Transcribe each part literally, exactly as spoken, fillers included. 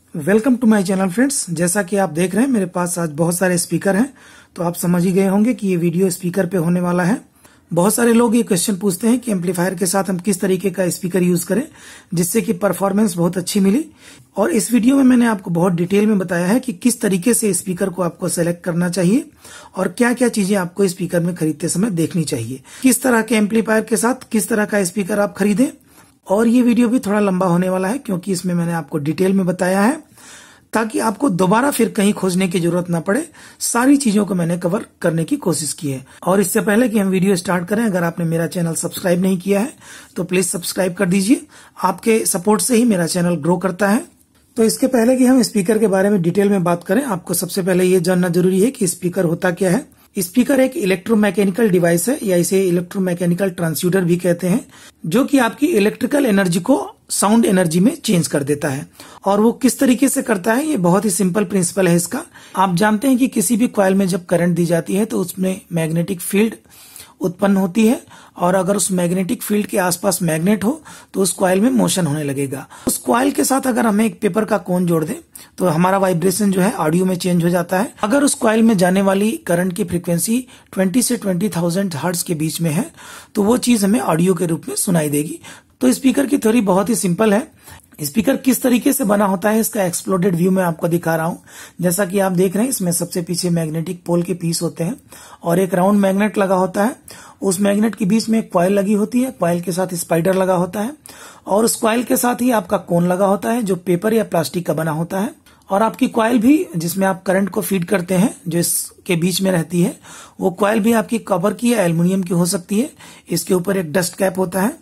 Welcome to my channel friends. जैसा कि आप देख रहे हैं मेरे पास आज बहुत सारे स्पीकर हैं, तो आप समझ ही गए होंगे कि ये वीडियो स्पीकर पे होने वाला है। बहुत सारे लोग ये क्वेश्चन पूछते हैं कि एम्पलीफायर के साथ हम किस तरीके का स्पीकर यूज करें जिससे कि परफॉर्मेंस बहुत अच्छी मिली। और इस वीडियो में मैंने आपको बहुत डिटेल में बताया है कि किस तरीके से स्पीकर को आपको सेलेक्ट करना चाहिए और क्या क्या चीजें आपको स्पीकर में खरीदते समय देखनी चाहिए, किस तरह के एम्पलीफायर के साथ किस तरह का स्पीकर आप खरीदें। और ये वीडियो भी थोड़ा लंबा होने वाला है क्योंकि इसमें मैंने आपको डिटेल में बताया है ताकि आपको दोबारा फिर कहीं खोजने की जरूरत ना पड़े। सारी चीजों को मैंने कवर करने की कोशिश की है। और इससे पहले कि हम वीडियो स्टार्ट करें, अगर आपने मेरा चैनल सब्सक्राइब नहीं किया है तो प्लीज सब्सक्राइब कर दीजिए। आपके सपोर्ट से ही मेरा चैनल ग्रो करता है। तो इसके पहले कि हम स्पीकर के बारे में डिटेल में बात करें, आपको सबसे पहले ये जानना जरूरी है कि स्पीकर होता क्या है। स्पीकर एक इलेक्ट्रोमैकेनिकल डिवाइस है या इसे इलेक्ट्रोमैकेनिकल ट्रांसड्यूसर भी कहते हैं, जो कि आपकी इलेक्ट्रिकल एनर्जी को साउंड एनर्जी में चेंज कर देता है। और वो किस तरीके से करता है, ये बहुत ही सिंपल प्रिंसिपल है इसका। आप जानते हैं कि किसी भी कॉइल में जब करंट दी जाती है तो उसमें मैग्नेटिक फील्ड उत्पन्न होती है, और अगर उस मैग्नेटिक फील्ड के आसपास मैग्नेट हो तो उस कॉइल में मोशन होने लगेगा। उस कॉइल के साथ अगर हमें एक पेपर का कोन जोड़ दें तो हमारा वाइब्रेशन जो है ऑडियो में चेंज हो जाता है। अगर उस कॉइल में जाने वाली करंट की फ्रीक्वेंसी बीस से बीस हज़ार हर्ट्ज के बीच में है तो वो चीज हमें ऑडियो के रूप में सुनाई देगी। तो स्पीकर की थ्योरी बहुत ही सिंपल है। स्पीकर किस तरीके से बना होता है इसका एक्सप्लोडेड व्यू मैं आपको दिखा रहा हूं। जैसा कि आप देख रहे हैं, इसमें सबसे पीछे मैग्नेटिक पोल के पीस होते हैं और एक राउंड मैग्नेट लगा होता है। उस मैग्नेट के बीच में एक कॉइल लगी होती है, कॉइल के साथ स्पाइडर लगा होता है, और उस कॉइल के साथ ही आपका कोन लगा होता है जो पेपर या प्लास्टिक का बना होता है। और आपकी कॉइल भी जिसमें आप करंट को फीड करते हैं जो इसके बीच में रहती है, वो कॉइल भी आपकी कॉपर की या एल्युमिनियम की हो सकती है। इसके ऊपर एक डस्ट कैप होता है,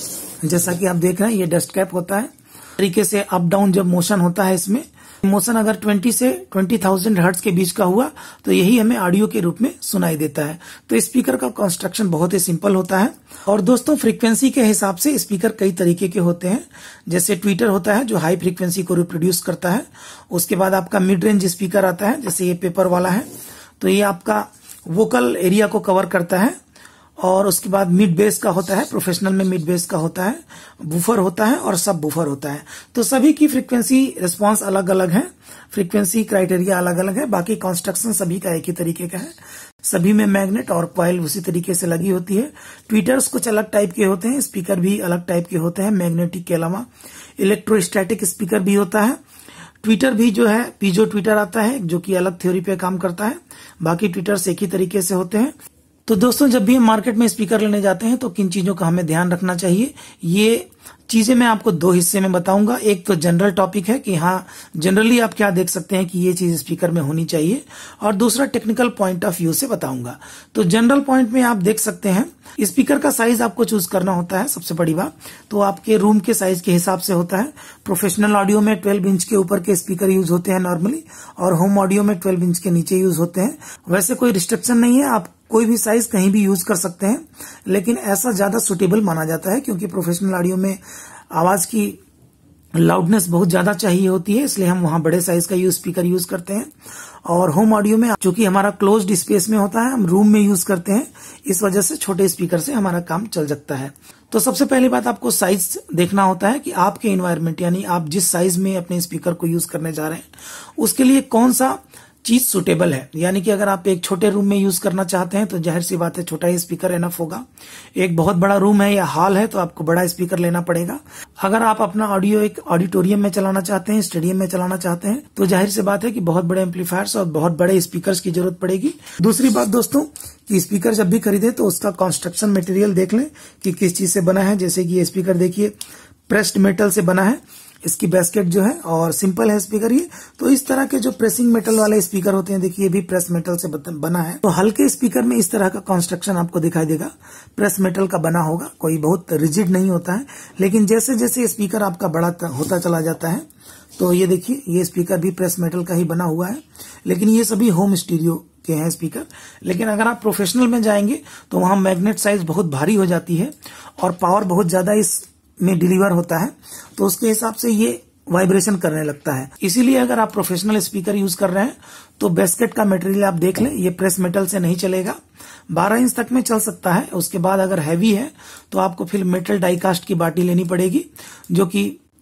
जैसा कि आप देख रहे हैं ये डस्ट कैप होता है। तरीके से अप डाउन जब मोशन होता है, इसमें मोशन अगर बीस से बीस हज़ार हर्ट्ज के बीच का हुआ तो यही हमें ऑडियो के रूप में सुनाई देता है। तो स्पीकर का कंस्ट्रक्शन बहुत ही सिंपल होता है। और दोस्तों, फ्रीक्वेंसी के हिसाब से स्पीकर कई तरीके के होते हैं। जैसे ट्विटर होता है जो हाई फ्रीक्वेंसी को रिप्रोड्यूस करता है। उसके बाद आपका मिड रेंज स्पीकर आता है, जैसे ये पेपर वाला है, तो ये आपका वोकल एरिया को कवर करता है। और उसके बाद मिड बेस का होता है, प्रोफेशनल में मिड बेस का होता है, बूफर होता है और सब बूफर होता है। तो सभी की फ्रीक्वेंसी रिस्पांस अलग अलग है, फ्रीक्वेंसी क्राइटेरिया अलग अलग है। बाकी कंस्ट्रक्शन सभी का एक ही तरीके का है। सभी में मैग्नेट और कॉइल उसी तरीके से लगी होती है। ट्विटर्स कुछ अलग टाइप के होते हैं, स्पीकर भी अलग टाइप के होते हैं। मैग्नेटिक के अलावा इलेक्ट्रोस्टैटिक स्पीकर भी होता है। ट्विटर भी जो है पीजो ट्विटर आता है जो कि अलग थ्योरी पे काम करता है। बाकी ट्विटर्स एक ही तरीके से होते हैं। तो दोस्तों, जब भी हम मार्केट में स्पीकर लेने जाते हैं तो किन चीजों का हमें ध्यान रखना चाहिए, ये चीजें मैं आपको दो हिस्से में बताऊंगा। एक तो जनरल टॉपिक है कि हाँ जनरली आप क्या देख सकते हैं कि ये चीज स्पीकर में होनी चाहिए, और दूसरा टेक्निकल पॉइंट ऑफ व्यू से बताऊंगा। तो जनरल पॉइंट में आप देख सकते हैं स्पीकर का साइज आपको चूज करना होता है। सबसे बड़ी बात तो आपके रूम के साइज के हिसाब से होता है। प्रोफेशनल ऑडियो में बारह इंच के ऊपर के स्पीकर यूज होते हैं नॉर्मली, और होम ऑडियो में बारह इंच के नीचे यूज होते हैं। वैसे कोई रिस्ट्रिक्शन नहीं है, आप कोई भी साइज कहीं भी यूज कर सकते हैं, लेकिन ऐसा ज्यादा सुटेबल माना जाता है क्योंकि प्रोफेशनल ऑडियो में आवाज की लाउडनेस बहुत ज्यादा चाहिए होती है, इसलिए हम वहां बड़े साइज का यूज स्पीकर यूज करते हैं। और होम ऑडियो में चूंकि हमारा क्लोज्ड स्पेस में होता है, हम रूम में यूज करते हैं, इस वजह से छोटे स्पीकर से हमारा काम चल सकता है। तो सबसे पहली बात आपको साइज देखना होता है कि आपके एनवायरनमेंट यानी आप जिस साइज में अपने स्पीकर को यूज करने जा रहे हैं उसके लिए कौन सा चीज सुटेबल है। यानी कि अगर आप एक छोटे रूम में यूज करना चाहते हैं तो जाहिर सी बात है छोटा ही स्पीकर एनफ होगा। एक बहुत बड़ा रूम है या हॉल है तो आपको बड़ा स्पीकर लेना पड़ेगा। अगर आप अपना ऑडियो एक ऑडिटोरियम में चलाना चाहते हैं, स्टेडियम में चलाना चाहते हैं, तो जाहिर सी बात है कि बहुत बड़े एम्पलीफायर्स और बहुत बड़े स्पीकर्स की जरूरत पड़ेगी। दूसरी बात दोस्तों कि स्पीकर जब भी खरीदे तो उसका कंस्ट्रक्शन मटेरियल देख लें कि किस चीज से बना है। जैसे कि ये स्पीकर देखिए प्रेस्ड मेटल से बना है, इसकी बैस्केट जो है, और सिंपल है स्पीकर ये। तो इस तरह के जो प्रेसिंग मेटल वाले स्पीकर होते हैं, देखिए ये भी प्रेस मेटल से बना है। तो हल्के स्पीकर में इस तरह का कंस्ट्रक्शन आपको दिखाई देगा, प्रेस मेटल का बना होगा, कोई बहुत रिजिड नहीं होता है। लेकिन जैसे जैसे स्पीकर आपका बड़ा होता चला जाता है, तो ये देखिए ये स्पीकर भी प्रेस मेटल का ही बना हुआ है। लेकिन ये सभी होम स्टीरियो के हैं स्पीकर। लेकिन अगर आप प्रोफेशनल में जाएंगे तो वहां मैग्नेट साइज बहुत भारी हो जाती है और पावर बहुत ज्यादा इस में डिलीवर होता है, तो उसके हिसाब से ये वाइब्रेशन करने लगता है। इसीलिए अगर आप प्रोफेशनल स्पीकर यूज कर रहे हैं तो बेस्केट का मटेरियल आप देख लें, ये प्रेस मेटल से नहीं चलेगा। बारह इंच तक में चल सकता है। उसके बाद अगर हैवी है तो आपको फिर मेटल डाइकास्ट की बाटी लेनी पड़ेगी, जो कि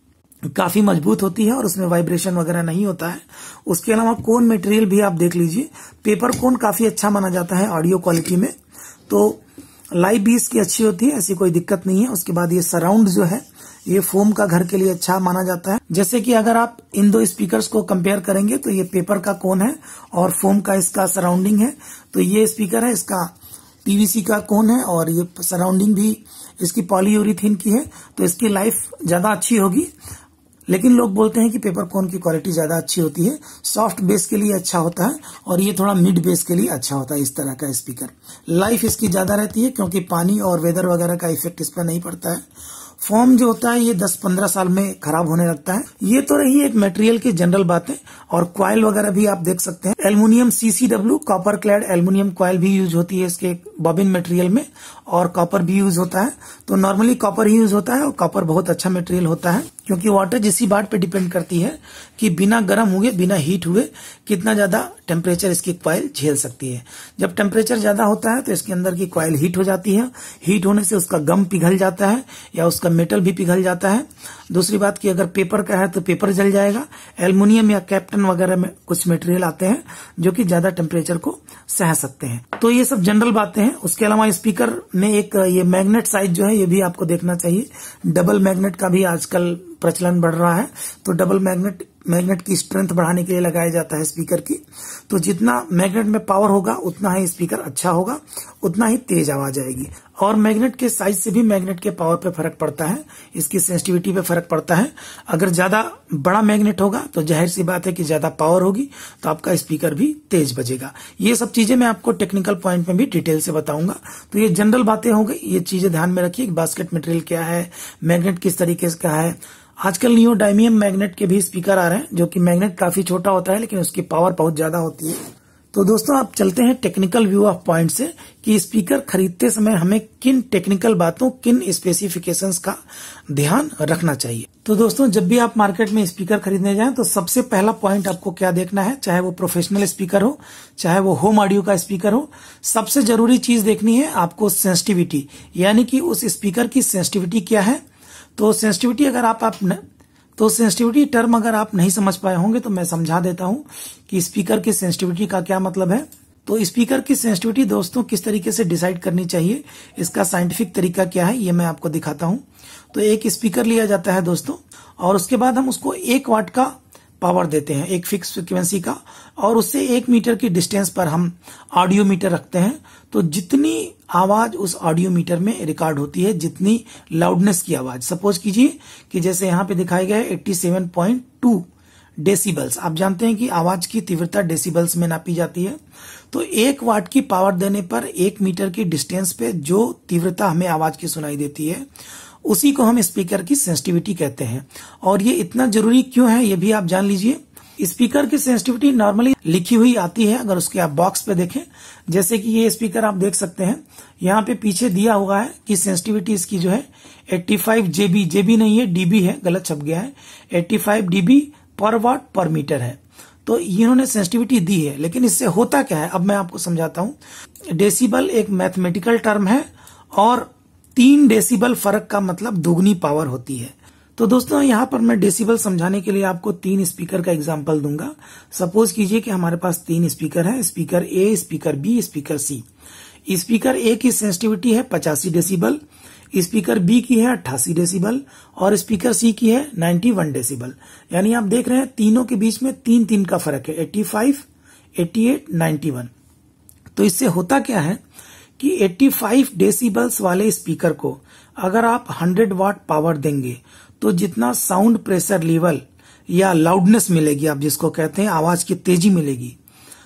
काफी मजबूत होती है और उसमें वाइब्रेशन वगैरह नहीं होता है। उसके अलावा कोन मटेरियल भी आप देख लीजिए, पेपर कोन काफी अच्छा माना जाता है ऑडियो क्वालिटी में। तो लाइव भी इसकी अच्छी होती है, ऐसी कोई दिक्कत नहीं है। उसके बाद ये सराउंड जो है ये फोम का घर के लिए अच्छा माना जाता है। जैसे कि अगर आप इन दो स्पीकर्स को कंपेयर करेंगे तो ये पेपर का कोन है और फोम का इसका सराउंडिंग है। तो ये स्पीकर है, इसका पीवीसी का कोन है और ये सराउंडिंग भी इसकी पॉलीयूरेथीन की है, तो इसकी लाइफ ज्यादा अच्छी होगी। लेकिन लोग बोलते हैं कि पेपर कोन की क्वालिटी ज्यादा अच्छी होती है, सॉफ्ट बेस के लिए अच्छा होता है और ये थोड़ा मिड बेस के लिए अच्छा होता है। इस तरह का स्पीकर लाइफ इसकी ज्यादा रहती है क्योंकि पानी और वेदर वगैरह का इफेक्ट इस पर नहीं पड़ता है। फॉर्म जो होता है ये दस पंद्रह साल में खराब होने लगता है। ये तो रही एक मटेरियल की जनरल बातें, और क्वाइल वगैरह भी आप देख सकते हैं। Aluminium CCW copper clad aluminium coil भी यूज होती है इसके बॉबिन मटेरियल में, और कॉपर भी यूज होता है। तो नॉर्मली कॉपर ही यूज होता है और कॉपर बहुत अच्छा मटेरियल होता है क्योंकि वाटर इसी बात पे डिपेंड करती है कि बिना गर्म हुए बिना हीट हुए कितना ज्यादा टेम्परेचर इसकी क्वाइल झेल सकती है। जब टेम्परेचर ज्यादा होता है तो इसके अंदर की क्वाइल हीट हो जाती है, हीट होने से उसका गम पिघल जाता है या उसका मेटल भी पिघल जाता है। दूसरी बात कि अगर पेपर का है तो पेपर जल जाएगा। एल्युमिनियम या कैप्टन वगैरह में कुछ मटेरियल आते हैं जो कि ज्यादा टेम्परेचर को सह सकते हैं। तो ये सब जनरल बातें हैं। उसके अलावा स्पीकर में एक ये मैग्नेट साइज जो है ये भी आपको देखना चाहिए। डबल मैग्नेट का भी आजकल प्रचलन बढ़ रहा है, तो डबल मैग्नेट मैग्नेट की स्ट्रेंथ बढ़ाने के लिए लगाया जाता है स्पीकर की। तो जितना मैग्नेट में पावर होगा उतना ही स्पीकर अच्छा होगा, उतना ही तेज आवाज आएगी। और मैग्नेट के साइज से भी मैग्नेट के पावर पे फर्क पड़ता है, इसकी सेंसिटिविटी पे फर्क पड़ता है। अगर ज्यादा बड़ा मैग्नेट होगा तो जाहिर सी बात है कि ज्यादा पावर होगी तो आपका स्पीकर भी तेज बजेगा। ये सब चीजें मैं आपको टेक्निकल पॉइंट में भी डिटेल से बताऊंगा। तो ये जनरल बातें हो गई, ये चीजें ध्यान में रखिए। बास्केट मटेरियल क्या है, मैग्नेट किस तरीके से का है। आजकल नियोडायमियम मैग्नेट के भी स्पीकर आ रहे हैं जो कि मैग्नेट काफी छोटा होता है लेकिन उसकी पावर बहुत ज्यादा होती है। तो दोस्तों आप चलते हैं टेक्निकल व्यू ऑफ पॉइंट से कि स्पीकर खरीदते समय हमें किन टेक्निकल बातों, किन स्पेसिफिकेशंस का ध्यान रखना चाहिए। तो दोस्तों जब भी आप मार्केट में स्पीकर खरीदने जाएं तो सबसे पहला पॉइंट आपको क्या देखना है, चाहे वो प्रोफेशनल स्पीकर हो चाहे वो होम ऑडियो का स्पीकर हो, सबसे जरूरी चीज देखनी है आपको सेंसिटिविटी, यानी कि उस स्पीकर की सेंसिटिविटी क्या है। तो सेंसिटिविटी अगर आप, आप न, तो सेंसिटिविटी टर्म अगर आप नहीं समझ पाए होंगे तो मैं समझा देता हूं कि स्पीकर की सेंसिटिविटी का क्या मतलब है। तो स्पीकर की सेंसिटिविटी दोस्तों किस तरीके से डिसाइड करनी चाहिए, इसका साइंटिफिक तरीका क्या है ये मैं आपको दिखाता हूं। तो एक स्पीकर लिया जाता है दोस्तों और उसके बाद हम उसको एक वाट का पावर देते हैं, एक फिक्स फ्रिक्वेंसी का, और उससे एक मीटर की डिस्टेंस पर हम ऑडियो मीटर रखते हैं। तो जितनी आवाज उस ऑडियो मीटर में रिकॉर्ड होती है, जितनी लाउडनेस की आवाज, सपोज कीजिए कि जैसे यहाँ पे दिखाया गया है सत्तासी पॉइंट दो डेसिबल्स। आप जानते हैं कि आवाज की तीव्रता डेसिबल्स में नापी जाती है। तो एक वाट की पावर देने पर एक मीटर की डिस्टेंस पे जो तीव्रता हमें आवाज की सुनाई देती है उसी को हम स्पीकर की सेंसिटिविटी कहते हैं। और ये इतना जरूरी क्यों है ये भी आप जान लीजिए। स्पीकर की सेंसिटिविटी नॉर्मली लिखी हुई आती है, अगर उसके आप बॉक्स पे देखें, जैसे कि ये स्पीकर आप देख सकते हैं, यहाँ पे पीछे दिया हुआ है कि सेंसिटिविटी इसकी जो है पचासी जेबी, जेबी नहीं है डीबी है, गलत छप गया है, पचासी डीबी पर वाट पर मीटर है। तो इन्होंने सेंसिटिविटी दी है, लेकिन इससे होता क्या है अब मैं आपको समझाता हूं। डेसिबल एक मैथमेटिकल टर्म है और तीन डेसिबल फर्क का मतलब दुगनी पावर होती है। तो दोस्तों यहाँ पर मैं डेसिबल समझाने के लिए आपको तीन स्पीकर का एग्जांपल दूंगा। सपोज कीजिए कि हमारे पास तीन स्पीकर हैं, speaker A, speaker B, speaker C. Speaker A की सेंसिटिविटी है पचासी डेसिबल, स्पीकर बी की है अट्ठासी डेसिबल और स्पीकर सी की है इक्यानवे डेसिबल। यानी आप देख रहे हैं तीनों के बीच में तीन तीन का फर्क है, पचासी, अट्ठासी, इक्यानवे। तो इससे होता क्या है कि पचासी डेसिबल्स वाले स्पीकर को अगर आप सौ वाट पावर देंगे तो जितना साउंड प्रेशर लेवल या लाउडनेस मिलेगी, आप जिसको कहते हैं आवाज की तेजी मिलेगी,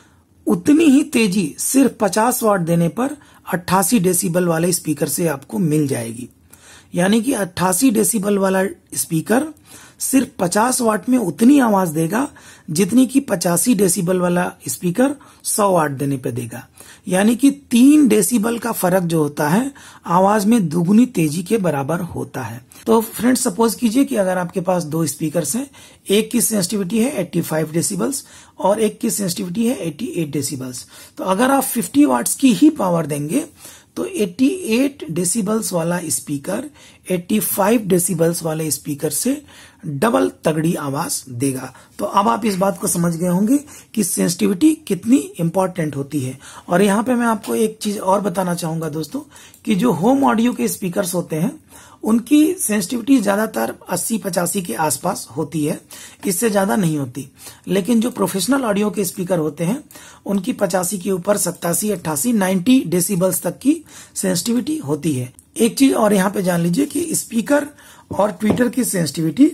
उतनी ही तेजी सिर्फ पचास वाट देने पर अट्ठासी डेसिबल वाले स्पीकर से आपको मिल जाएगी। यानी कि अट्ठासी डेसिबल वाला स्पीकर सिर्फ पचास वाट में उतनी आवाज देगा जितनी कि पचासी डेसिबल वाला स्पीकर सौ वाट देने पे देगा। यानी कि तीन डेसिबल का फर्क जो होता है आवाज में दुगुनी तेजी के बराबर होता है। तो फ्रेंड्स सपोज कीजिए कि अगर आपके पास दो स्पीकर्स हैं, एक की सेंसिटिविटी है पचासी डेसिबल्स और एक की सेंसिटिविटी है अट्ठासी डेसिबल्स। तो अगर आप पचास वाट्स की ही पावर देंगे तो अट्ठासी डेसिबल्स वाला स्पीकर पचासी डेसिबल्स वाले स्पीकर से डबल तगड़ी आवाज देगा। तो अब आप इस बात को समझ गए होंगे कि सेंसिटिविटी कितनी इंपॉर्टेंट होती है। और यहाँ पे मैं आपको एक चीज और बताना चाहूंगा दोस्तों कि जो होम ऑडियो के स्पीकर्स होते हैं उनकी सेंसिटिविटी ज्यादातर अस्सी पचासी के आसपास होती है, इससे ज्यादा नहीं होती। लेकिन जो प्रोफेशनल ऑडियो के स्पीकर होते हैं उनकी पचासी के ऊपर सत्तासी अट्ठासी नब्बे डेसिबल्स तक की सेंसिटिविटी होती है। एक चीज और यहाँ पे जान लीजिए कि स्पीकर और ट्विटर की सेंसिटिविटी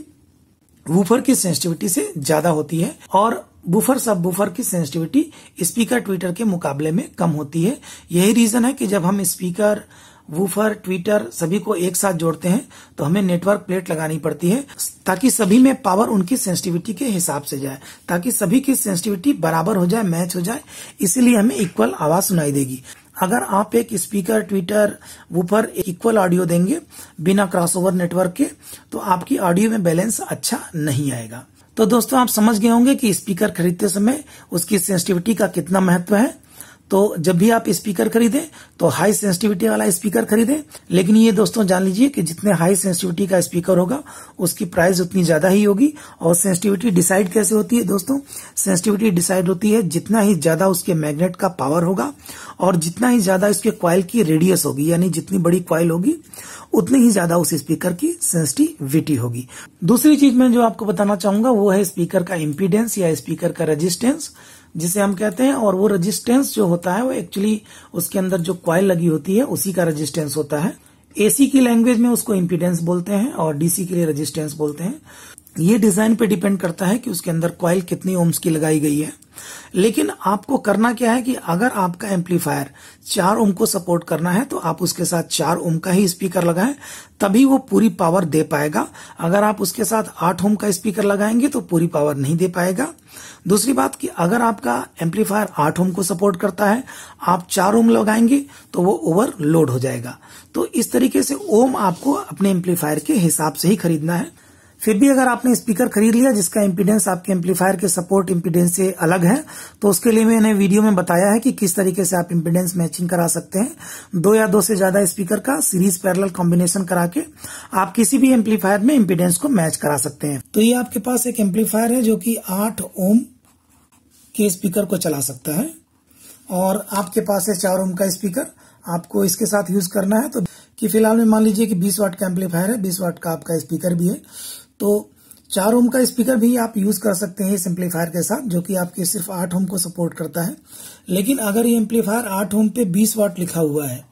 वूफर की सेंसिटिविटी से ज्यादा होती है और बूफर सब बूफर की सेंसिटिविटी स्पीकर ट्विटर के मुकाबले में कम होती है। यही रीजन है कि जब हम स्पीकर वूफर ट्विटर सभी को एक साथ जोड़ते हैं तो हमें नेटवर्क प्लेट लगानी पड़ती है ताकि सभी में पावर उनकी सेंसिटिविटी के हिसाब से जाए, ताकि सभी की सेंसिटिविटी बराबर हो जाए, मैच हो जाए। इसीलिए हमें इक्वल आवाज सुनाई देगी। अगर आप एक speaker tweeter woofer equal audio देंगे बिना क्रॉसओवर नेटवर्क के तो आपकी ऑडियो में बैलेंस अच्छा नहीं आएगा। तो दोस्तों आप समझ गए होंगे कि स्पीकर खरीदते समय उसकी सेंसिटिविटी का कितना महत्व है। तो जब भी आप स्पीकर खरीदें तो हाई सेंसिटिविटी वाला स्पीकर खरीदें। लेकिन ये दोस्तों जान लीजिए कि जितने हाई सेंसिटिविटी का स्पीकर होगा उसकी प्राइस उतनी ज्यादा ही होगी। और सेंसिटिविटी डिसाइड कैसे होती है दोस्तों? सेंसिटिविटी डिसाइड होती है जितना ही ज्यादा उसके मैग्नेट का पावर होगा और जितना ही ज्यादा इसके कॉइल की रेडियस होगी, यानी जितनी बड़ी कॉइल होगी उतनी ही ज्यादा उस स्पीकर की सेंसिटिविटी होगी। दूसरी चीज मैं जो आपको बताना चाहूंगा वो है स्पीकर का इम्पीडेंस या स्पीकर का रेजिस्टेंस जिसे हम कहते हैं। और वो रेजिस्टेंस जो होता है वो एक्चुअली उसके अंदर जो कॉइल लगी होती है उसी का रेजिस्टेंस होता है। एसी की लैंग्वेज में उसको इम्पीडेंस बोलते हैं और डीसी के लिए रेजिस्टेंस बोलते हैं। ये डिजाइन पे डिपेंड करता है कि उसके अंदर कॉइल कितनी ओम्स की लगाई गई है। लेकिन आपको करना क्या है कि अगर आपका एम्पलीफायर चार ओम को सपोर्ट करना है तो आप उसके साथ चार ओम का ही स्पीकर लगाएं, तभी वो पूरी पावर दे पाएगा। अगर आप उसके साथ आठ ओम का स्पीकर लगाएंगे तो पूरी पावर नहीं दे पाएगा। दूसरी बात कि अगर आपका एम्पलीफायर आठ ओम को सपोर्ट करता है, आप चार ओम लगाएंगे तो वो ओवरलोड हो जाएगा। तो इस तरीके से ओम आपको अपने एम्पलीफायर के हिसाब से ही खरीदना है। फिर भी अगर आपने स्पीकर खरीद लिया जिसका इम्पीडेंस आपके एम्पलीफायर के सपोर्ट इम्पीडेंस से अलग है तो उसके लिए मैंने वीडियो में बताया है कि किस तरीके से आप इम्पीडेंस मैचिंग करा सकते हैं। दो या दो से ज्यादा स्पीकर का सीरीज पैरेलल कॉम्बिनेशन करा के आप किसी भी एम्पलीफायर में इम्पीडेंस को मैच करा सकते हैं। तो ये आपके पास एक एम्पलीफायर है जो कि आठ ओम के स्पीकर को चला सकता है और आपके पास है चार ओम का स्पीकर। आपको इसके साथ यूज करना है तो कि फिलहाल में मान लीजिए कि बीस वाट का एम्पलीफायर है, बीस वाट का आपका स्पीकर भी है, तो चार ओम का स्पीकर भी आप यूज कर सकते हैं इस एम्पलीफायर के साथ जो कि आपके सिर्फ आठ ओम को सपोर्ट करता है। लेकिन अगर ये एम्पलीफायर आठ ओम पे बीस वाट लिखा हुआ है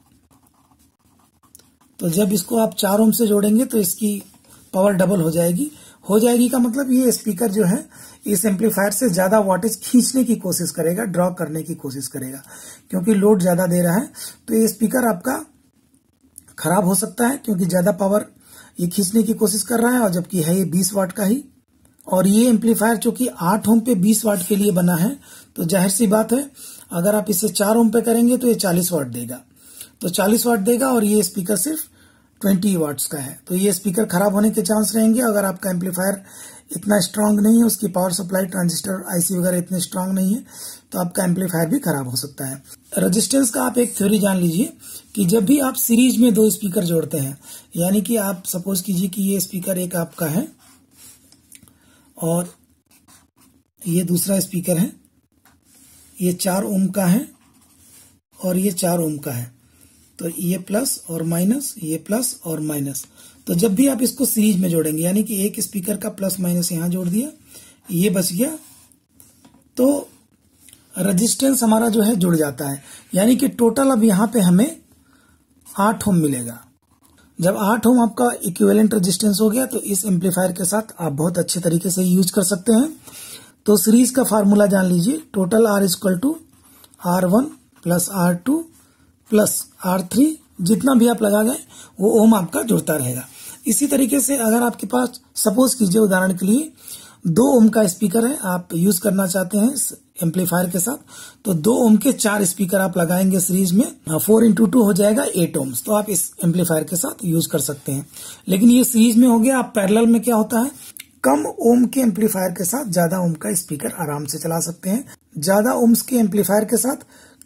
तो जब इसको आप चार ओम से जोड़ेंगे तो इसकी पावर डबल हो जाएगी। हो जाएगी का मतलब ये स्पीकर जो है इस एम्पलीफायर से ज्यादा वाटेज खींचने की कोशिश करेगा, ड्रॉ करने की कोशिश करेगा, क्योंकि लोड ज्यादा दे रहा है। तो ये स्पीकर आपका खराब हो सकता है क्योंकि ज्यादा पावर ये खींचने की कोशिश कर रहा है और जबकि है ये बीस वाट का ही। और ये एम्पलीफायर चूंकि आठ ओम पे बीस वाट के लिए बना है तो जाहिर सी बात है अगर आप इसे चार ओम पे करेंगे तो ये चालीस वाट देगा, तो चालीस वाट देगा और ये स्पीकर सिर्फ बीस वाट्स का है। तो ये स्पीकर खराब होने के चांस रहेंगे। अगर आपका एम्पलीफायर इतना स्ट्रांग नहीं है, उसकी पावर सप्लाई ट्रांजिस्टर आईसी वगैरह इतने स्ट्रांग नहीं है, तो आपका एम्पलीफायर भी खराब हो सकता है। रेजिस्टेंस का आप एक थ्योरी जान लीजिए कि जब भी आप सीरीज में दो स्पीकर जोड़ते हैं, यानी कि आप सपोज कीजिए कि ये स्पीकर एक आपका है और ये दूसरा स्पीकर है, ये चार ओम का है और ये चार ओम का है, तो ये प्लस और माइनस, ये प्लस और माइनस। तो जब भी आप इसको सीरीज में जोड़ेंगे, यानी कि एक स्पीकर का प्लस माइनस यहां जोड़ दिया, ये बच गया, तो रेजिस्टेंस हमारा जो है जुड़ जाता है। यानी कि टोटल अब यहां पे हमें आठ ओम मिलेगा। जब आठ ओम आपका इक्विवेलेंट रेजिस्टेंस हो गया तो इस एम्पलीफायर के साथ आप बहुत अच्छे तरीके से यूज कर सकते हैं। तो सीरीज का फार्मूला जान लीजिए, total R equal to R one plus R two plus R three, जितना भी आप लगा गए वो ओम आपका जुड़ता रहेगा। इसी तरीके से अगर आपके पास सपोज कीजिए उदाहरण के लिए दो ओम का स्पीकर है, आप यूज करना चाहते हैं इस एम्पलीफायर के साथ, तो दो ओम के चार स्पीकर आप लगाएंगे सीरीज में, फोर इंटू टू हो जाएगा एट ओम्स, तो आप इस एम्पलीफायर के साथ यूज कर सकते हैं। लेकिन ये सीरीज में हो गया। आप पैरेलल में क्या होता है, कम ओम के एम्पलीफायर के साथ ज्यादा ओम का स्पीकर आराम से चला सकते हैं। ज्यादा ओम्स के एम्पलीफायर के साथ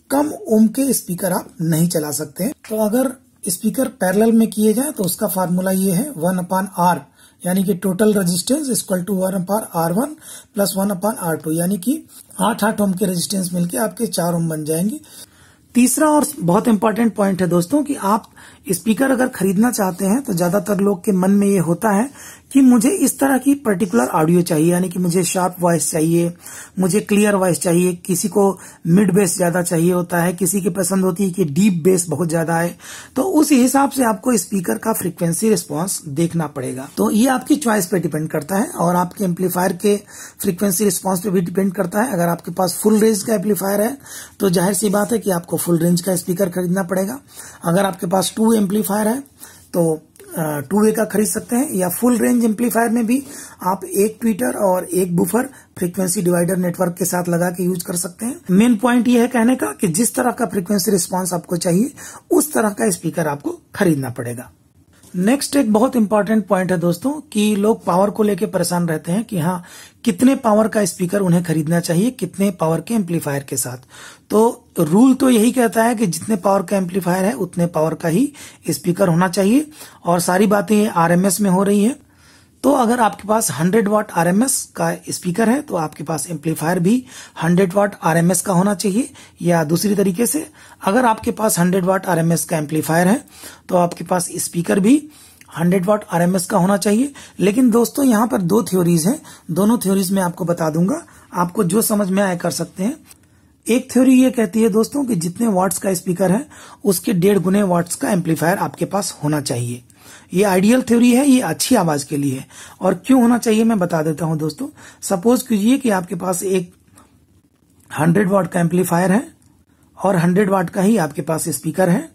कम ओम के स्पीकर आप नहीं चला सकते हैं। तो अगर स्पीकर पैरेलल में किए जाए तो उसका फार्मूला ये है वन अपान आर, यानी कि total resistance equal to one upon R one plus one upon R two, यानी कि आठ आठ ओम के रेजिस्टेंस मिलके आपके चार ओम बन जाएंगे। तीसरा और बहुत इंपॉर्टेंट पॉइंट है दोस्तों कि आप स्पीकर अगर खरीदना चाहते हैं तो ज्यादातर लोग के मन में ये होता है कि मुझे इस तरह की पर्टिकुलर ऑडियो चाहिए, यानी कि मुझे शार्प वॉइस चाहिए, मुझे क्लियर वॉइस चाहिए, किसी को मिड बेस ज्यादा चाहिए होता है, किसी की पसंद होती है कि डीप बेस बहुत ज्यादा है। तो उस हिसाब से आपको स्पीकर का फ्रीक्वेंसी रिस्पांस देखना पड़ेगा। तो ये आपकी चॉइस पे डिपेंड करता है और आपके एम्पलीफायर के फ्रीक्वेंसी रिस्पांस पे भी डिपेंड करता है। अगर आपके पास फुल रेंज का एम्पलीफायर है तो जाहिर सी बात है कि आपको फुल रेंज का स्पीकर खरीदना पड़ेगा। अगर आपके पास टू एम्पलीफायर है तो टू वे का खरीद सकते हैं, या फुल रेंज एम्पलीफायर में भी आप एक ट्विटर और एक बुफर फ्रीक्वेंसी डिवाइडर नेटवर्क के साथ लगा के यूज कर सकते हैं। मेन पॉइंट ये है कहने का कि जिस तरह का फ्रीक्वेंसी रिस्पांस आपको चाहिए उस तरह का स्पीकर आपको खरीदना पड़ेगा। नेक्स्ट एक बहुत इंपॉर्टेंट पॉइंट है दोस्तों कि लोग पावर को लेकर परेशान रहते हैं कि हाँ कितने पावर का स्पीकर उन्हें खरीदना चाहिए, कितने पावर के एम्पलीफायर के साथ। तो रूल तो यही कहता है कि जितने पावर का एम्पलीफायर है उतने पावर का ही स्पीकर होना चाहिए, और सारी बातें आरएमएस में हो रही है। तो अगर आपके पास हंड्रेड वाट आरएमएस का स्पीकर है तो आपके पास एम्पलीफायर भी हंड्रेड वाट आरएमएस का होना चाहिए, या दूसरी तरीके से अगर आपके पास हंड्रेड वाट आरएमएस का एम्पलीफायर है तो आपके पास स्पीकर भी हंड्रेड वाट आरएमएस का होना चाहिए। लेकिन दोस्तों यहाँ पर दो थ्योरीज हैं, दोनों थ्योरीज में आपको बता दूंगा, आपको जो समझ में आए कर सकते हैं। एक थ्योरी ये कहती है दोस्तों कि जितने वाट्स का स्पीकर है उसके डेढ़ गुने वाट्स का एम्पलीफायर आपके पास होना चाहिए। ये आइडियल थ्योरी है, ये अच्छी आवाज के लिए है। और क्यों होना चाहिए मैं बता देता हूं दोस्तों। सपोज कीजिए कि आपके पास एक हंड्रेड वाट का एम्पलीफायर है और हंड्रेड वाट का ही आपके पास स्पीकर है।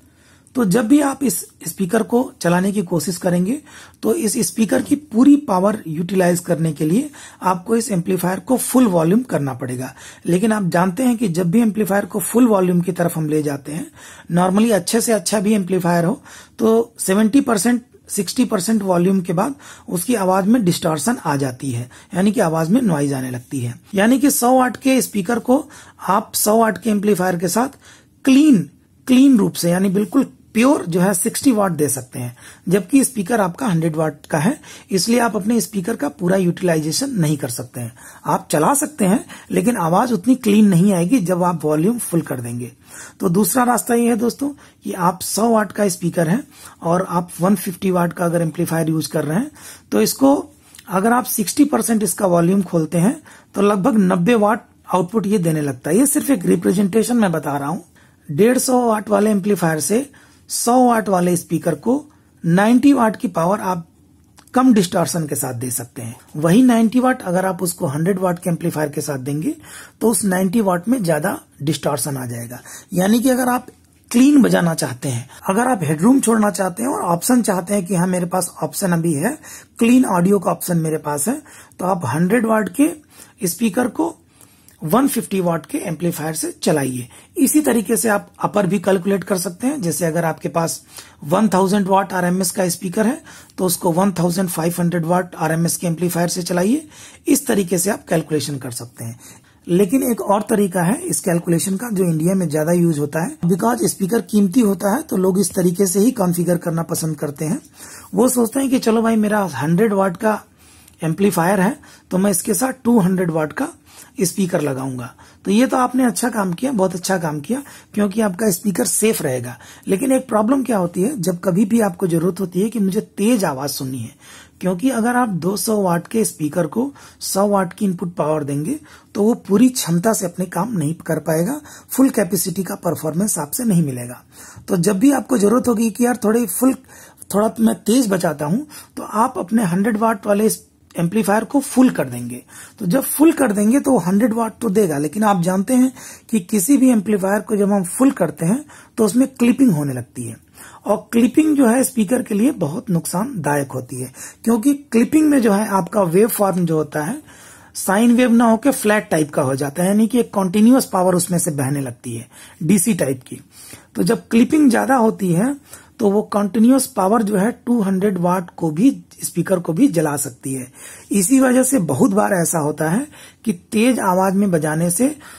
तो जब भी आप इस स्पीकर को चलाने की कोशिश करेंगे तो इस स्पीकर की पूरी पावर यूटिलाइज करने के लिए आपको इस एम्पलीफायर को फुल वॉल्यूम करना पड़ेगा। लेकिन आप जानते हैं कि जब भी एम्पलीफायर को फुल वॉल्यूम की तरफ हम ले जाते हैं, नॉर्मली अच्छे से अच्छा भी एम्पलीफायर हो तो seventy percent sixty percent volume के बाद उसकी आवाज में डिस्टॉर्शन आ जाती है, यानी कि आवाज में नॉइज आने लगती है। यानी कि सौ वाट के स्पीकर को आप सौ वाट के एम्पलीफायर के साथ क्लीन क्लीन रूप से, यानी बिल्कुल प्योर जो है साठ वाट दे सकते हैं, जबकि स्पीकर आपका हंड्रेड वाट का है। इसलिए आप अपने स्पीकर का पूरा यूटिलाइजेशन नहीं कर सकते हैं। आप चला सकते हैं लेकिन आवाज उतनी क्लीन नहीं आएगी जब आप वॉल्यूम फुल कर देंगे। तो दूसरा रास्ता ये है दोस्तों कि आप सौ वाट का स्पीकर है और आप एक सौ पचास वाट का अगर एम्पलीफायर यूज कर रहे हैं तो इसको अगर आप साठ परसेंट इसका वॉल्यूम खोलते हैं तो लगभग नब्बे वाट आउटपुट ये देने लगता है। ये सिर्फ एक रिप्रेजेंटेशन मैं बता रहा हूं। डेढ़ सौ वाट वाले एम्पलीफायर से सौ वाट वाले स्पीकर को नब्बे वाट की पावर आप कम डिस्टॉर्शन के साथ दे सकते हैं। वही नब्बे वाट अगर आप उसको सौ वाट के एम्पलीफायर के साथ देंगे तो उस नब्बे वाट में ज्यादा डिस्टॉर्शन आ जाएगा। यानी कि अगर आप क्लीन बजाना चाहते हैं, अगर आप हेडरूम छोड़ना चाहते हैं और ऑप्शन चाहते हैं कि हाँ मेरे पास ऑप्शन अभी है, क्लीन ऑडियो का ऑप्शन मेरे पास है, तो आप सौ वाट के स्पीकर को एक सौ पचास वाट के एम्पलीफायर से चलाइए। इसी तरीके से आप अपर भी कैलकुलेट कर सकते हैं। जैसे अगर आपके पास एक हज़ार वाट आरएमएस का स्पीकर है तो उसको पंद्रह सौ वाट आरएमएस के एम्पलीफायर से चलाइए। इस तरीके से आप कैलकुलेशन कर सकते हैं। लेकिन एक और तरीका है इस कैलकुलेशन का जो इंडिया में ज्यादा यूज होता है। बिकॉज स्पीकर कीमती होता है तो लोग इस तरीके से ही कॉन्फ़िगर करना पसंद करते हैं। वो सोचते हैं कि चलो भाई मेरा सौ वाट का एम्पलीफायर है तो मैं इसके साथ दो सौ वाट का स्पीकर लगाऊंगा। तो ये तो आपने अच्छा काम किया, बहुत अच्छा काम किया, क्योंकि आपका स्पीकर सेफ रहेगा। लेकिन एक प्रॉब्लम क्या होती है, जब कभी भी आपको जरूरत होती है कि मुझे तेज आवाज सुननी है, क्योंकि अगर आप दो सौ वाट के स्पीकर को सौ वाट की इनपुट पावर देंगे तो वो पूरी क्षमता से अपने काम नहीं कर पाएगा, फुल कैपेसिटी का परफॉर्मेंस आपसे नहीं मिलेगा। तो जब भी आपको जरूरत होगी कि यार थोड़ी फुल थोड़ा मैं तेज बचाता हूं, तो आप अपने सौ वाट वाले एम्पलीफायर को फुल कर देंगे। तो जब फुल कर देंगे तो सौ वाट तो देगा, लेकिन आप जानते हैं कि किसी भी एम्पलीफायर को जब हम फुल करते हैं तो उसमें क्लिपिंग होने लगती है, और क्लिपिंग जो है स्पीकर के लिए बहुत नुकसानदायक होती है। क्योंकि क्लिपिंग में जो है आपका वेव फॉर्म जो होता है साइन वेव ना होकर फ्लैट टाइप का हो जाता है, यानी कि एक कॉन्टिन्यूअस पावर उसमें से बहने लगती है, डीसी टाइप की। तो जब क्लिपिंग ज्यादा होती है तो वो कंटिन्यूअस पावर जो है दो सौ वाट को भी स्पीकर को भी जला सकती है। इसी वजह से बहुत बार ऐसा होता है कि तेज आवाज में बजाने से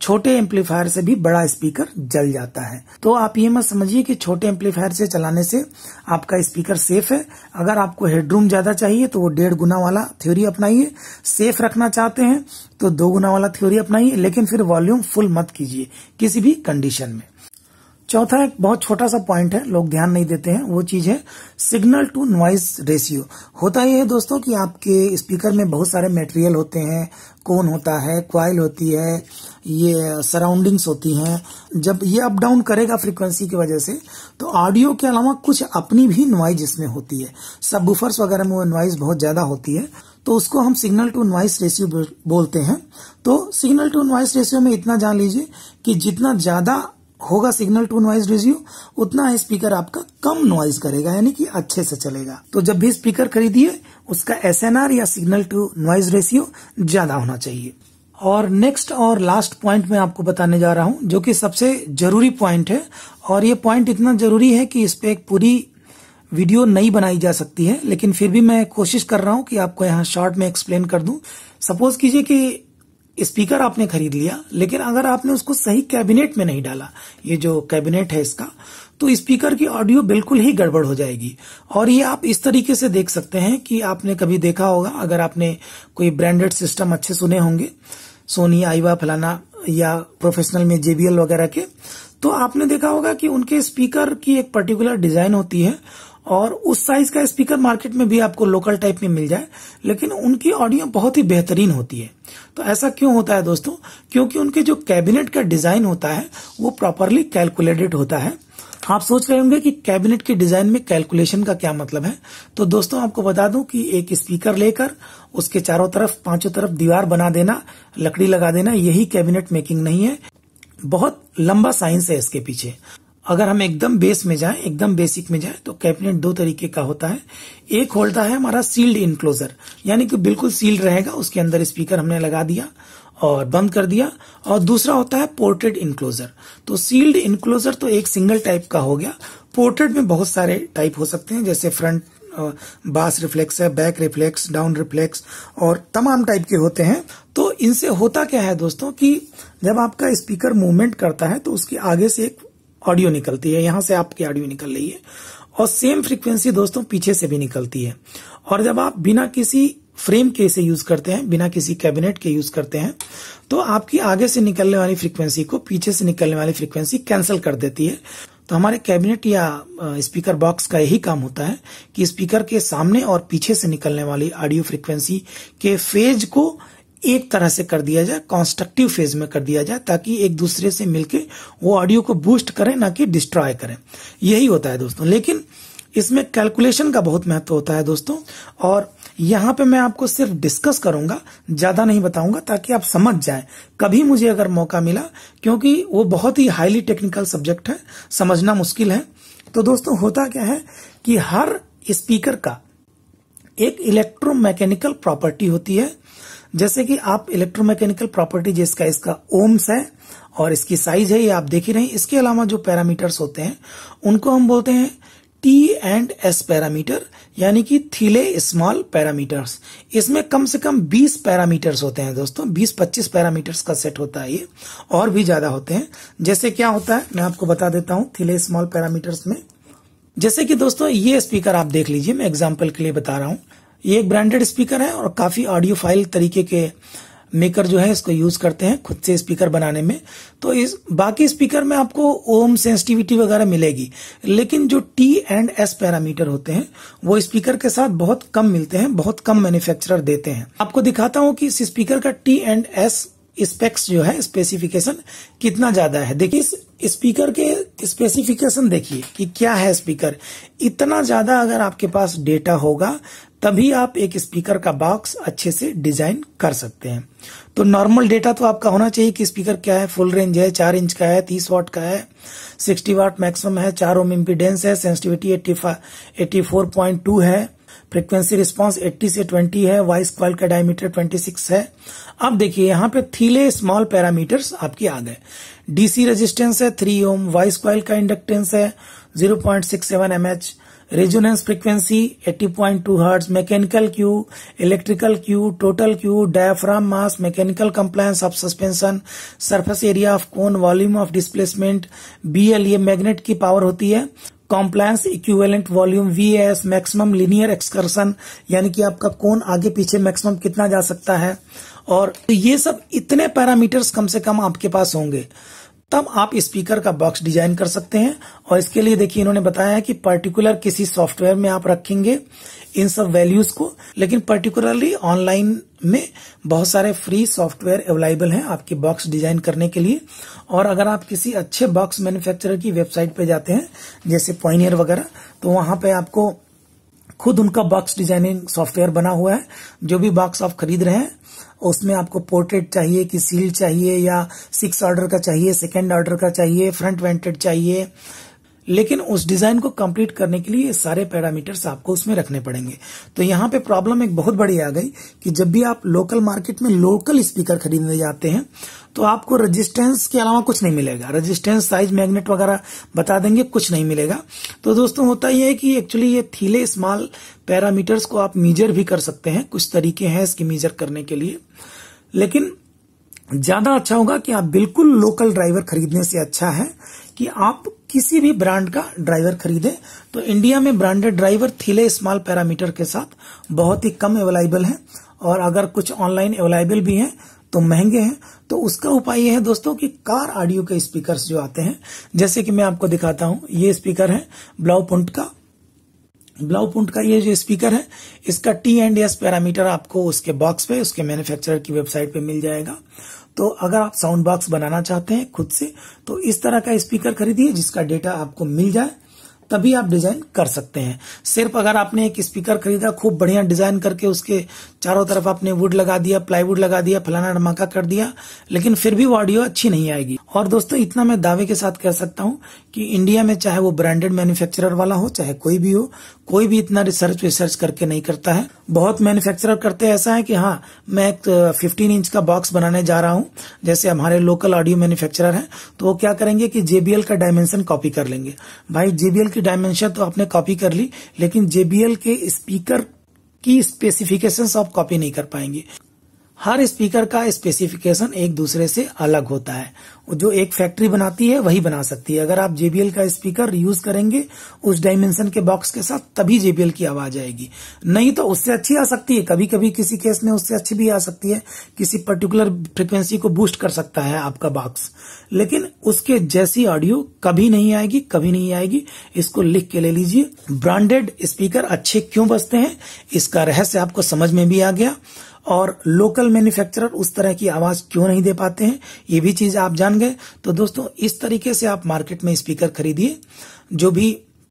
छोटे एम्पलीफायर से भी बड़ा स्पीकर जल जाता है। तो आप ये मत समझिए कि छोटे एम्पलीफायर से चलाने से आपका स्पीकर सेफ है। अगर आपको हेडरूम ज्यादा चाहिए तो वो डेढ़ गुना वाला थ्योरी अपनाइए, सेफ रखना चाहते हैं तो दो गुना वाला थ्योरी अपनाइए, लेकिन फिर वॉल्यूम फुल मत कीजिए किसी भी कंडीशन में। चौथा एक बहुत छोटा सा पॉइंट है, लोग ध्यान नहीं देते हैं, वो चीज है सिग्नल टू नॉइज रेशियो। होता यह है दोस्तों कि आपके स्पीकर में बहुत सारे मटेरियल होते हैं, कोन होता है, क्वाइल होती है, ये सराउंडिंग्स होती हैं। जब ये अप डाउन करेगा फ्रीक्वेंसी की वजह से तो ऑडियो के अलावा कुछ अपनी भी नॉइज इसमें होती है। सबवूफर्स वगैरह में वो नॉइज बहुत ज्यादा होती है, तो उसको हम सिग्नल टू नॉइज रेशियो बोलते हैं। तो सिग्नल टू नॉइज रेशियो में इतना जान लीजिए कि जितना ज्यादा होगा सिग्नल टू नॉइज रेशियो उतना स्पीकर आपका कम नॉइज करेगा, यानी कि अच्छे से चलेगा। तो जब भी स्पीकर खरीदिए उसका एसएनआर या सिग्नल टू नॉइज रेशियो ज्यादा होना चाहिए। और नेक्स्ट और लास्ट पॉइंट मैं आपको बताने जा रहा हूं, जो कि सबसे जरूरी पॉइंट है, और ये पॉइंट इतना जरूरी है कि इस पे एक पूरी वीडियो नहीं बनाई जा सकती है, लेकिन फिर भी मैं कोशिश कर रहा हूं कि आपको यहाँ शॉर्ट में एक्सप्लेन कर दूं। सपोज कीजिए कि स्पीकर आपने खरीद लिया, लेकिन अगर आपने उसको सही कैबिनेट में नहीं डाला, ये जो कैबिनेट है इसका, तो स्पीकर की ऑडियो बिल्कुल ही गड़बड़ हो जाएगी। और ये आप इस तरीके से देख सकते हैं कि आपने कभी देखा होगा, अगर आपने कोई ब्रांडेड सिस्टम अच्छे सुने होंगे, सोनी, आईवा, फलाना, या प्रोफेशनल में जेबीएल वगैरह के, तो आपने देखा होगा कि उनके स्पीकर की एक पर्टिकुलर डिजाइन होती है, और उस साइज का स्पीकर मार्केट में भी आपको लोकल टाइप में मिल जाए, लेकिन उनकी ऑडियो बहुत ही बेहतरीन होती है। तो ऐसा क्यों होता है दोस्तों? क्योंकि उनके जो कैबिनेट का डिजाइन होता है वो प्रॉपरली कैलकुलेटेड होता है। आप सोच रहे होंगे कि कैबिनेट के डिजाइन में कैलकुलेशन का क्या मतलब है। तो दोस्तों आपको बता दूं कि एक स्पीकर लेकर उसके चारों तरफ, पांचों तरफ दीवार बना देना, लकड़ी लगा देना, यही कैबिनेट मेकिंग नहीं है। बहुत लंबा साइंस है इसके पीछे। अगर हम एकदम बेस में जाएं, एकदम बेसिक में जाएं, तो कैबिनेट दो तरीके का होता है। एक होता है हमारा सील्ड इनक्लोजर, यानी कि बिल्कुल सील्ड रहेगा, उसके अंदर स्पीकर हमने लगा दिया और बंद कर दिया। और दूसरा होता है पोर्टेड इनक्लोजर। तो सील्ड इनक्लोजर तो एक सिंगल टाइप का हो गया। पोर्टेड में बहुत सारे टाइप हो सकते हैं, जैसे फ्रंट बास रिफ्लेक्स है, बैक रिफ्लेक्स, डाउन रिफ्लेक्स, और तमाम टाइप के होते हैं। तो इनसे होता क्या है दोस्तों कि जब आपका स्पीकर मूवमेंट करता है तो उसके आगे से एक ऑडियो निकलती है, यहां से आपकी ऑडियो निकल रही है, और सेम फ्रीक्वेंसी दोस्तों पीछे से भी निकलती है। और जब आप बिना किसी फ्रेम के इसे यूज करते हैं, बिना किसी कैबिनेट के यूज करते हैं, तो आपकी आगे से निकलने वाली फ्रीक्वेंसी को पीछे से निकलने वाली फ्रीक्वेंसी कैंसिल कर देती है। तो हमारे कैबिनेट या स्पीकर बॉक्स का यही काम होता है कि स्पीकर के सामने और पीछे से निकलने वाली ऑडियो फ्रीक्वेंसी के फेज को एक तरह से कर दिया जाए, कंस्ट्रक्टिव फेज में कर दिया जाए, ताकि एक दूसरे से मिलके वो ऑडियो को बूस्ट करें, ना कि डिस्ट्रॉय करें। यही होता है दोस्तों। लेकिन इसमें कैलकुलेशन का बहुत महत्व होता है दोस्तों, और यहाँ पे मैं आपको सिर्फ डिस्कस करूंगा, ज्यादा नहीं बताऊंगा, ताकि आप समझ जाएं कभी मुझे अगर मौका मिला, क्योंकि वो बहुत ही हाईली टेक्निकल सब्जेक्ट है, समझना मुश्किल है। तो दोस्तों होता क्या है कि हर स्पीकर का एक इलेक्ट्रोमैकेनिकल प्रॉपर्टी होती है। जैसे कि आप इलेक्ट्रोमैकेनिकल प्रॉपर्टी जिसका इसका ओम्स है और इसकी साइज है, ये आप देख ही रहे हैं। इसके अलावा जो पैरामीटर्स होते हैं उनको हम बोलते हैं टी एंड एस पैरामीटर, यानी कि थीले स्मॉल पैरामीटर्स। इसमें कम से कम बीस पैरामीटर्स होते हैं दोस्तों, बीस पच्चीस पैरामीटर्स का सेट होता है ये, और भी ज्यादा होते हैं। जैसे क्या होता है मैं आपको बता देता हूं थीले स्मॉल पैरामीटर्स में। जैसे कि दोस्तों ये स्पीकर आप देख लीजिए, मैं एग्जाम्पल के लिए बता रहा हूं। ये एक ब्रांडेड स्पीकर है और काफी ऑडियो फाइल तरीके के मेकर जो है इसको यूज करते हैं खुद से स्पीकर बनाने में। तो इस बाकी स्पीकर में आपको ओम सेंसिटिविटी वगैरह मिलेगी, लेकिन जो टी एंड एस पैरामीटर होते हैं वो स्पीकर के साथ बहुत कम मिलते हैं, बहुत कम मैन्युफैक्चरर देते हैं। आपको दिखाता हूं कि इस स्पीकर का टी एंड एस स्पेक्स जो है, स्पेसिफिकेशन कितना ज्यादा है। देखिए इस स्पीकर के स्पेसिफिकेशन देखिए कि क्या है स्पीकर। इतना ज्यादा अगर आपके पास डेटा होगा तभी आप एक स्पीकर का बॉक्स अच्छे से डिजाइन कर सकते हैं। तो नॉर्मल डेटा तो आपका होना चाहिए कि स्पीकर क्या है, फुल रेंज है, चार इंच का है, तीस वाट का है, साठ वाट मैक्सिमम है, चार ओम इम्पीडेंस है, सेंसिटिविटी चौरासी पॉइंट दो है, फ्रीक्वेंसी रिस्पांस अस्सी से बीस है, वॉइस कॉइल का डायमीटर छब्बीस है। अब देखिए यहाँ पे थीले स्मॉल पैरामीटर्स आपके आ गए। डीसी रेजिस्टेंस है तीन ओम, वॉइस कॉइल का इंडक्टेंस है zero point six seven mH, resonance frequency अस्सी point two hertz, mechanical Q, electrical Q, total Q, diaphragm mass, mechanical compliance of suspension, surface area of cone, volume of displacement, BL ये magnet की power होती है, compliance equivalent volume, VS maximum linear excursion यानी कि आपका कोन आगे पीछे maximum कितना जा सकता है, और ये सब इतने पैरामीटर्स कम से कम आपके पास होंगे तब आप स्पीकर का बॉक्स डिजाइन कर सकते हैं। और इसके लिए देखिए इन्होंने बताया है कि पर्टिकुलर किसी सॉफ्टवेयर में आप रखेंगे इन सब वैल्यूज को, लेकिन पर्टिकुलरली ऑनलाइन में बहुत सारे फ्री सॉफ्टवेयर अवेलेबल हैं आपके बॉक्स डिजाइन करने के लिए। और अगर आप किसी अच्छे बॉक्स मैन्युफैक्चरर की वेबसाइट पे जाते हैं जैसे पॉइनियर वगैरह, तो वहां पे आपको खुद उनका बॉक्स डिजाइनिंग सॉफ्टवेयर बना हुआ है। जो भी बॉक्स आप खरीद रहे हैं उसमें आपको पोर्ट्रेट चाहिए कि सील चाहिए या सिक्स ऑर्डर का चाहिए, सेकेंड ऑर्डर का चाहिए, फ्रंट वेंटेड चाहिए, लेकिन उस डिजाइन को कंप्लीट करने के लिए सारे पैरामीटर्स आपको उसमें रखने पड़ेंगे। तो यहाँ पे प्रॉब्लम एक बहुत बड़ी आ गई कि जब भी आप लोकल मार्केट में लोकल स्पीकर खरीदने जाते हैं तो आपको रेजिस्टेंस के अलावा कुछ नहीं मिलेगा। रेजिस्टेंस, साइज, मैग्नेट वगैरह बता देंगे, कुछ नहीं मिलेगा। तो दोस्तों होता यह है कि एक्चुअली ये थीले स्मॉल पैरामीटर्स को आप मीजर भी कर सकते हैं, कुछ तरीके हैं इसके मीजर करने के लिए, लेकिन ज्यादा अच्छा होगा कि आप बिल्कुल लोकल ड्राइवर खरीदने से अच्छा है कि आप किसी भी ब्रांड का ड्राइवर खरीदें। तो इंडिया में branded driver Thiele small parameter के साथ बहुत ही कम अवेलेबल हैं, और अगर कुछ ऑनलाइन अवेलेबल भी हैं तो महंगे हैं। तो उसका उपाय यह है दोस्तों कि कार ऑडियो के स्पीकर्स जो आते हैं, जैसे कि मैं आपको दिखाता हूं, ये स्पीकर है ब्लाउपुंट का। ब्लाउपुंट का ये जो स्पीकर है इसका टी एंड एस पैरामीटर आपको उसके बॉक्स पे, उसके मैन्युफैक्चरर की वेबसाइट पे मिल जाएगा। तो अगर आप साउंड बॉक्स बनाना चाहते हैं खुद से तो इस तरह का स्पीकर खरीदिए जिसका डेटा आपको मिल जाए, तभी आप डिजाइन कर सकते हैं। सिर्फ अगर आपने एक स्पीकर खरीदा, खूब बढ़िया डिजाइन करके उसके चारों तरफ आपने वुड लगा दिया, प्लाईवुड लगा दिया, फलाना धमाका कर दिया, लेकिन फिर भी वो ऑडियो अच्छी नहीं आएगी। और दोस्तों इतना मैं दावे के साथ कह सकता हूं कि इंडिया में चाहे वो ब्रांडेड मैन्युफैक्चरर वाला हो, चाहे कोई भी हो, कोई भी इतना रिसर्च रिसर्च करके नहीं करता है। बहुत मैन्युफैक्चरर करते हैं ऐसा है कि हाँ मैं एक फिफ्टीन इंच का बॉक्स बनाने जा रहा हूं, जैसे हमारे लोकल ऑडियो मैन्युफैक्चरर हैं, तो वो क्या करेंगे कि जेबीएल का डायमेंशन कॉपी कर लेंगे। भाई जेबीएल की डायमेंशन तो आपने कॉपी कर ली, लेकिन जेबीएल के स्पीकर की स्पेसिफिकेशंस आप कॉपी नहीं कर पाएंगे। हर स्पीकर का स्पेसिफिकेशन एक दूसरे से अलग होता है, जो एक फैक्ट्री बनाती है वही बना सकती है। अगर आप जेबीएल का स्पीकर यूज करेंगे उस डायमेंशन के बॉक्स के साथ, तभी जेबीएल की आवाज आएगी, नहीं तो उससे अच्छी आ सकती है, कभी कभी किसी केस में उससे अच्छी भी आ सकती है, किसी पर्टिकुलर फ्रिक्वेंसी को बूस्ट कर सकता है आपका बॉक्स, लेकिन उसके जैसी ऑडियो कभी नहीं आएगी, कभी नहीं आएगी। इसको लिख के ले लीजिए। ब्रांडेड स्पीकर अच्छे क्यों बजते हैं इसका रहस्य आपको समझ में भी आ गया, और लोकल मैन्युफैक्चरर उस तरह की आवाज क्यों नहीं दे पाते हैं ये भी चीज आप जान गए। तो दोस्तों इस तरीके से आप मार्केट में स्पीकर खरीदिए। जो भी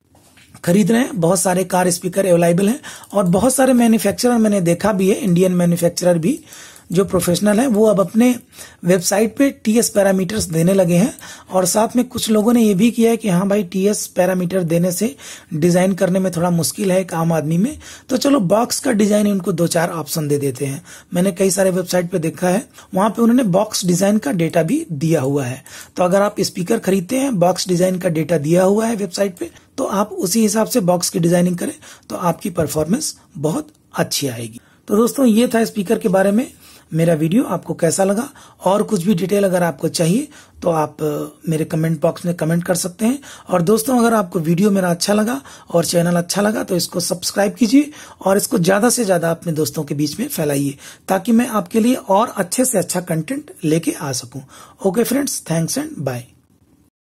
खरीद रहे हैं, बहुत सारे कार स्पीकर अवेलेबल हैं, और बहुत सारे मैन्युफैक्चरर मैंने देखा भी है, इंडियन मैन्युफैक्चरर भी जो प्रोफेशनल है, वो अब अपने वेबसाइट पे टीएस पैरामीटर्स देने लगे हैं। और साथ में कुछ लोगों ने ये भी किया है कि हाँ भाई टीएस पैरामीटर देने से डिजाइन करने में थोड़ा मुश्किल है एक आम आदमी में, तो चलो बॉक्स का डिजाइन उनको दो चार ऑप्शन दे देते हैं। मैंने कई सारे वेबसाइट पे देखा है, वहां पे उन्होंने बॉक्स डिजाइन का डेटा भी दिया हुआ है। तो अगर आप स्पीकर खरीदते हैं, बॉक्स डिजाइन का डेटा दिया हुआ है वेबसाइट पे, तो आप उसी हिसाब से बॉक्स की डिजाइनिंग करें तो आपकी परफॉर्मेंस बहुत अच्छी आएगी। तो दोस्तों ये था स्पीकर के बारे में मेरा वीडियो। आपको कैसा लगा, और कुछ भी डिटेल अगर आपको चाहिए तो आप मेरे कमेंट बॉक्स में कमेंट कर सकते हैं। और दोस्तों अगर आपको वीडियो मेरा अच्छा लगा और चैनल अच्छा लगा तो इसको सब्सक्राइब कीजिए और इसको ज्यादा से ज्यादा अपने दोस्तों के बीच में फैलाइए, ताकि मैं आपके लिए और अच्छे से अच्छा कंटेंट लेके आ सकूं। Okay friends, thanks and bye.